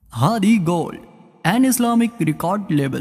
Hadi Gold, an Islamic record label.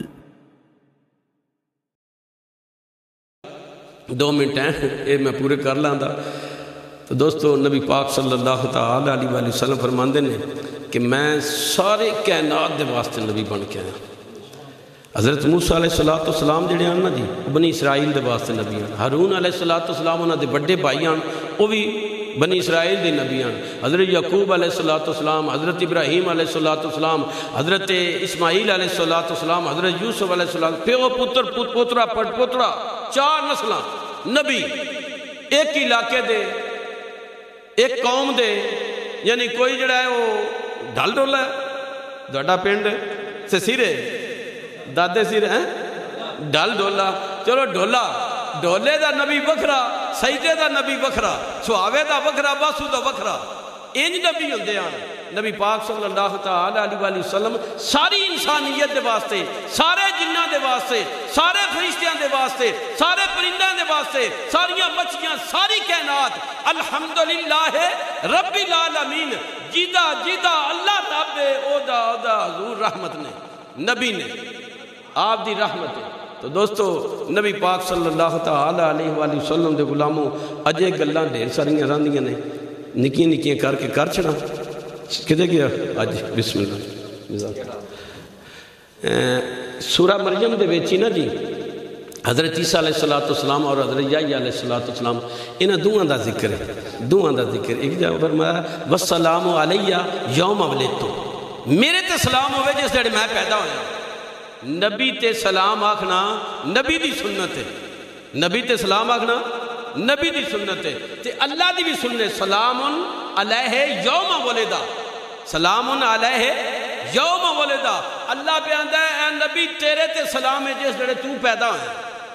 2 minute ہیں یہ میں پورے کر لاں دا تو دوستو نبی پاک صلی اللہ تعالی علیہ وآلہ وسلم فرماندے نے کہ میں سارے کائنات دے واسطے نبی بن کے آیا۔ حضرت موسیٰ علیہ السلام جڑے ہیں نا جی بنی اسرائیل دے واسطے نبی ہیں۔ ہارون علیہ السلام انہاں دے بڑے بھائی ہیں وہ بھی بنی اسرائیل دے نبی ہیں۔ حضرت یعقوب علیہ السلام، حضرت ابراہیم علیہ السلام، حضرت اسماعیل علیہ السلام، حضرت یوسف علیہ السلام، پیو پتر پوترا پٹ پوترا 4 نسلاں نبی ایک علاقے دے ایک قوم دے، یعنی کوئی جڑا ہے وہ ڈھل ڈولا ہے دوڑا پینڈ سے سیرے دادے سیرے ہیں ڈھل ڈولا، چلو ڈولا ڈولے دا نبی بکھرا، سجدے دا نبی بکھرا، سہاوے دا بکھرا، باسو دا بکھرا، انج نبی ہوندے ہیں۔ نبی پاک صلی اللہ تعالی علیہ وآلہ وسلم ساری انسانیت دے واسطے، سارے جنہ دے واسطے، سارے فرشتیاں دے واسطے، سارے پرندیاں دے واسطے، ساریاں مچھیاں، ساری کائنات الحمدللہ رب العالمین جیدہ اللہ رب او دا حضور رحمت نے نبی نے آپ دی رحمت ہے۔ تو دوستو نبی پاک صلی اللہ تعالی علیہ وآلہ وسلم دے غلاموں اجے گلاں ڈھیر ساریاں راندیاں نے نکیاں نکیاں کر کے کر چھڑا کدے گیا آج بسم اللہ سورہ مریم دے بیچی نا جی حضرت عیسیٰ علیہ السلام اور حضرت یحییٰ علیہ السلام انہاں دوہاں دا ذکر ہے، دوہاں دا ذکر ایک جا فرمایا والسلام علیہ یوم ولدتُ، میرے تے سلام ہوئے جس جڑے میں پیدا ہویا۔ نبی تے سلام آکھنا نبی دی سنت ہے، نبی تے سلام آکھنا نبی دی سنت ہے، تے اللہ دی بھی سنت سلام علیہ یوم ولدا، سلام علیہ یوم ولدا۔ اللہ پہ آندہ ہے اے نبی تیرے تے سلام ہے جس جڑے تو پیدا ہوئے۔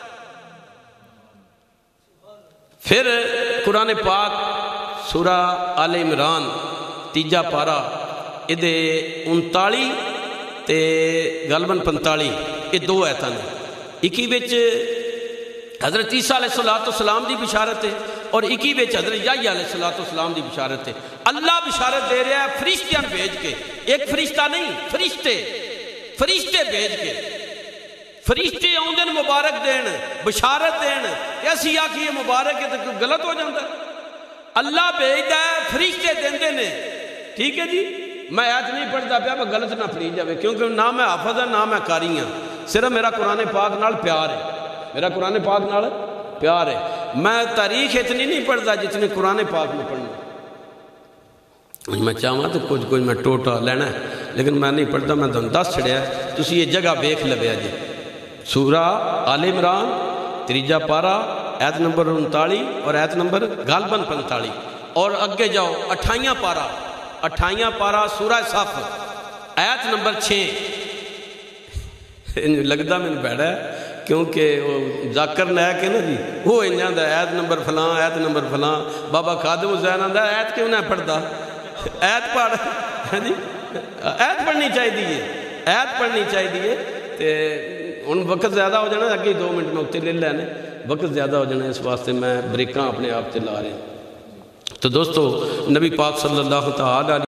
پھر قرآن پاک سورہ آل عمران 3 پارہ ادھے 39 تے غالباً 45 یہ 2 آیتاں نے۔ 21 وچ حضرت عیسیٰ علیہ السلام دی بشارت ہے اور 21 وچ حضرت یحییٰ علیہ السلام دی بشارت ہے۔ اللہ بشارت دے رہا ہے فرشتیاں بھیج کے، ایک فرشتہ نہیں فرشتے بھیج کے، فرشتے آؤندن مبارک دین بشارت دین ایسی آکھی یہ مبارک ہے تو غلط ہو جاتا ہے۔ اللہ بھیجتا ہے فرشتے دیندے نے، ٹھیک ہے جی میں آیت نہیں پڑھتا پیا میں غلط نہ پڑھی جاوے کیونکہ نہ میں حافظ ہوں نہ میں قاری ہوں، صرف میرا قرآن پاک نال پیار ہے، میرا قرآن پاک نال پیار ہے۔ میں تاریخ اتنی نہیں پڑھتا جتنی قرآن پاک میں پڑھنا، میں چاہوں تو کچھ میں ٹوٹا لینا ہے لیکن میں نہیں پڑھتا، میں تمہیں دس چھڑیا ہے تسی یہ جگہ بیکھ لبیا جی سورہ آل عمران 3 پارہ آیت نمبر 39 اور آیت نمبر غالباً 45 اور اگے جاؤ 28 پارہ سورہ صف آیت نمبر 6 لگتا میں نے بیٹھا ہے کیونکہ وہ ذاکر نائک ہے نا جی وہ انجاں دا آیت نمبر فلاں آیت نمبر فلاں بابا خادم حسین آندا آیت کیوں نہ پڑھتا آیت پڑھ جی آیت پڑھنی چاہیے آیت پڑھنی چاہیے تے ان وقت زیادہ ہو جانا اگے 2 منٹ میں اتنے لے لینے وقت زیادہ ہو جانا اس واسطے میں بریکاں اپنے آپ تے لا رہے ہیں۔ تو دوستو نبی پاک صلی اللہ تعالی